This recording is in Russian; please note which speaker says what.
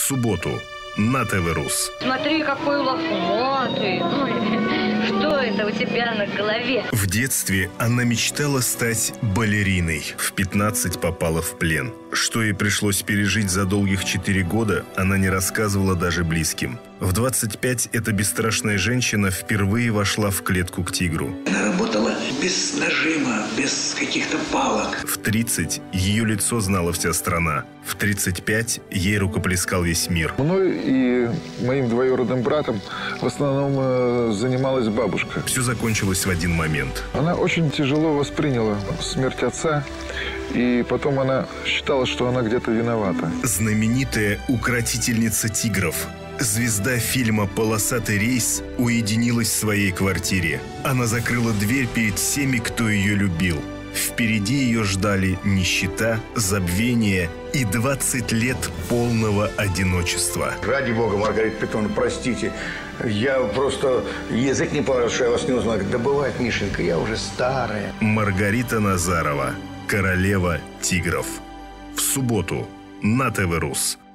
Speaker 1: субботу на ТВ-Рус.
Speaker 2: Смотри, какой лохматый. Что это у тебя на голове?
Speaker 1: В детстве она мечтала стать балериной. В 15 попала в плен. Что ей пришлось пережить за долгих 4 года, она не рассказывала даже близким. В 25 эта бесстрашная женщина впервые вошла в клетку к тигру.
Speaker 3: Она работала без нажима, без каких-то палок.
Speaker 1: В 30 ее лицо знала вся страна. В 35 ей рукоплескал весь мир.
Speaker 4: Мной и моим двоюродным братом в основном занималась бабушка.
Speaker 1: Все закончилось в один момент.
Speaker 4: Она очень тяжело восприняла смерть отца. И потом она считала, что она где-то виновата.
Speaker 1: Знаменитая укротительница тигров, звезда фильма «Полосатый рейс» уединилась в своей квартире. Она закрыла дверь перед всеми, кто ее любил. Впереди ее ждали нищета, забвение и 20 лет полного одиночества.
Speaker 5: Ради бога, Маргарита Петровна, простите. Я просто язык не положил, что я вас не узнал. Да бывает, Мишенька, я уже старая.
Speaker 1: Маргарита Назарова, королева тигров. В субботу на ТВ-Рус.